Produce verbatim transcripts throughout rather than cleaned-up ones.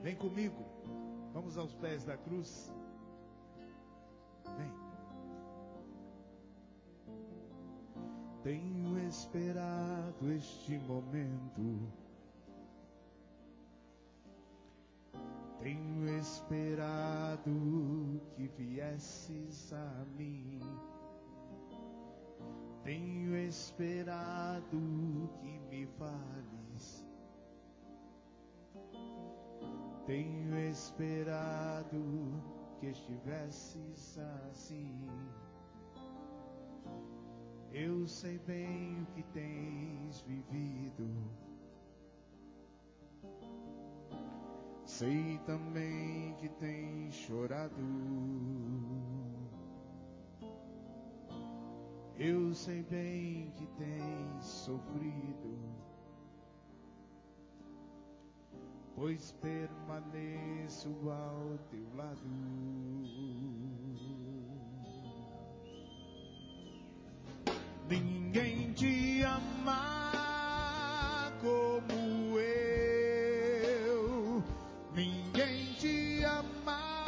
Vem comigo. Vamos aos pés da cruz. Vem. Tenho esperado este momento. Tenho esperado que viesses a mim. Tenho esperado que me fales. Tenho esperado que estivesses assim. Eu sei bem o que tens vivido. Sei também que tens chorado. Eu sei bem que tens sofrido, pois permaneço ao teu lado. Ninguém te ama como eu. Ninguém te ama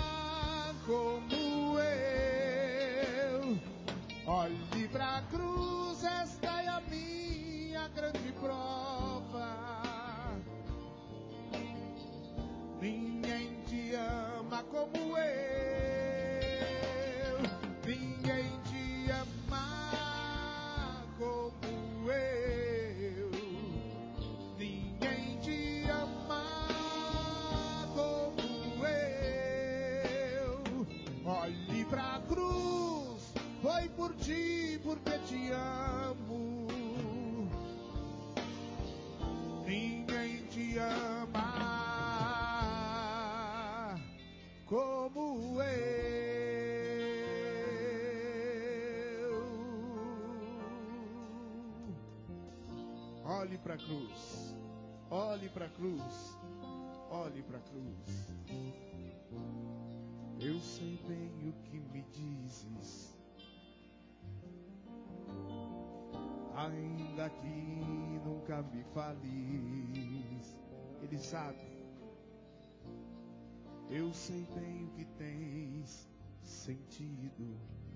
como eu. Olhe pra cruz, esta é a minha grande prova. Ninguém te ama como eu. Ninguém te ama como eu. Ninguém te ama como eu. Olhe pra cruz, foi por ti, porque te amo. Ninguém te ama como eu. Olhe para a cruz, olhe para a cruz, olhe para a cruz. Eu sei bem o que me dizes, ainda que nunca me fales. Ele sabe. Eu sei bem o que tens sentido,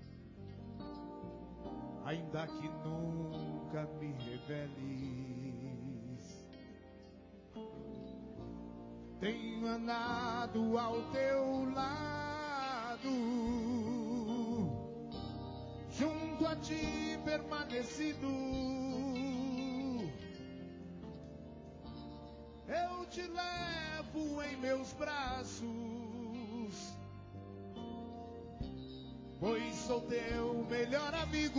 ainda que nunca me reveles. Tenho andado ao teu lado, junto a ti permanecido. Eu te levo em meus braços, pois sou teu melhor amigo.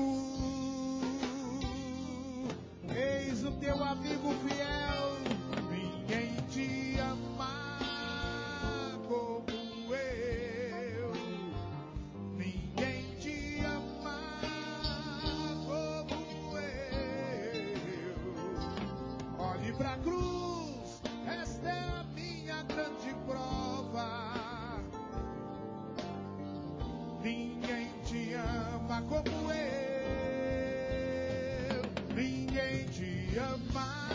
Eis o teu amigo fiel. Ninguém te ama como eu. Ninguém te ama como eu. Olhe pra cruz, esta é a minha grande prova. Ninguém te ama como eu. Ninguém te ama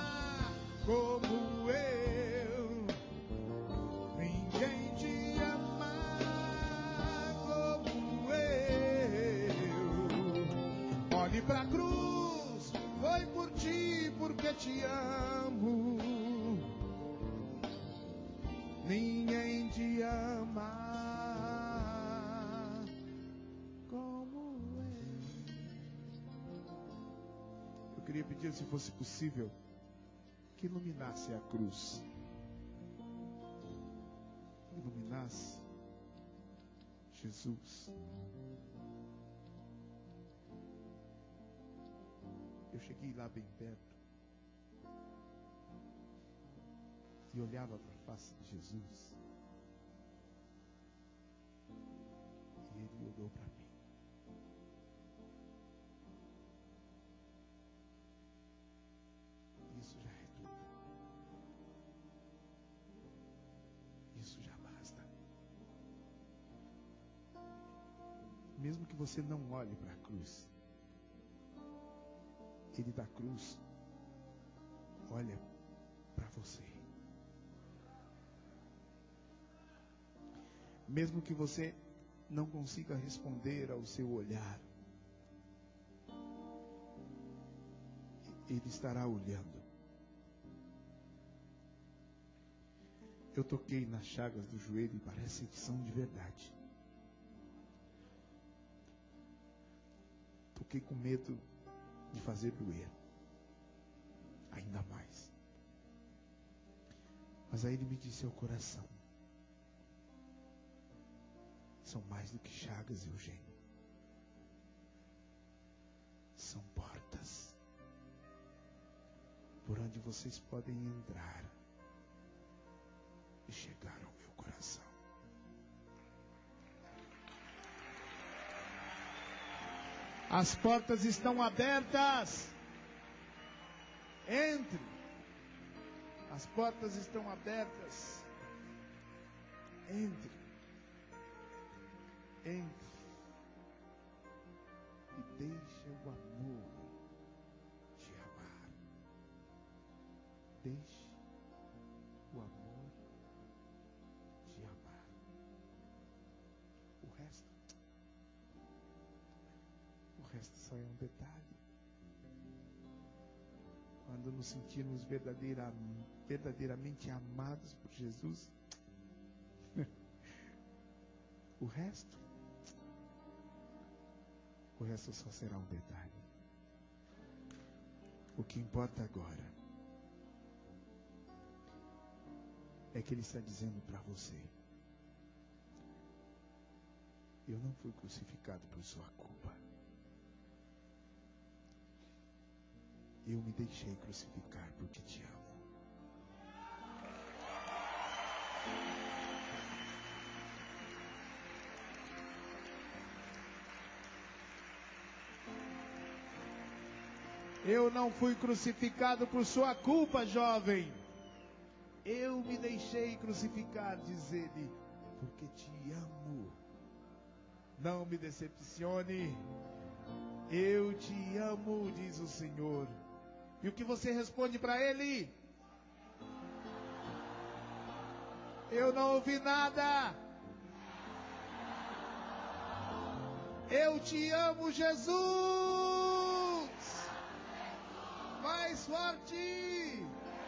como eu. Ninguém te ama como eu. Olhe pra cruz, foi por ti, porque te amo. Ninguém te ama como eu. Eu queria pedir, se fosse possível, que iluminasse a cruz. Iluminasse Jesus. Eu cheguei lá bem perto e olhava para a face de Jesus. E ele olhou para mim. Isso já é tudo. Isso já basta. Mesmo que você não olhe para a cruz, ele da cruz olha para você. mesmo que você não consiga responder ao seu olhar, Ele estará olhando. Eu toquei nas chagas do joelho e parece que são de verdade. Toquei com medo de fazer doer ainda mais. Mas aí Ele me disse ao coração: são mais do que chagas, Eugênio. São portas por onde vocês podem entrar e chegar ao meu coração. As portas estão abertas. Entre. As portas estão abertas. Entre. Entre. E deixa o amor te amar. Deixe o amor te amar. O resto, o resto só é um detalhe. Quando nos sentirmos verdadeira, verdadeiramente amados por Jesus, o resto, o resto só será um detalhe. O que importa agora é que Ele está dizendo para você: eu não fui crucificado por sua culpa. Eu me deixei crucificar porque te amo. Eu não fui crucificado por sua culpa, jovem. Eu me deixei crucificar, diz Ele, porque te amo. Não me decepcione. Eu te amo, diz o Senhor. E o que você responde para Ele? Eu não ouvi nada. Eu te amo, Jesus. Mais forte.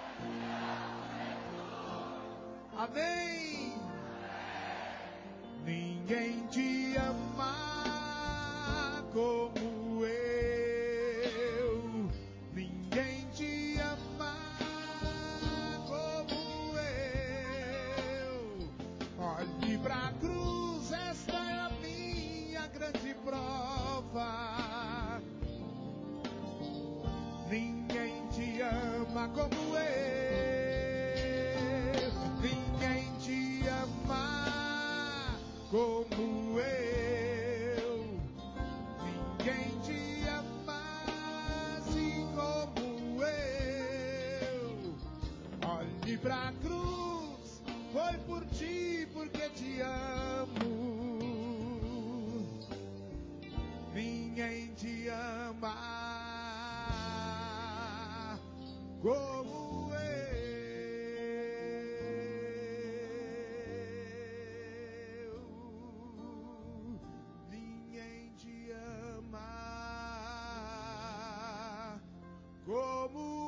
Amém. Ninguém te ama como eu. Ninguém te ama como eu. Olhe pra cruz, esta é a minha grande prova. Ninguém te ama como eu. Ninguém te ama como eu. Ninguém te ama assim como eu. Olhe pra cruz, foi por ti, porque te amo. Ninguém te ama como eu. Ninguém te ama como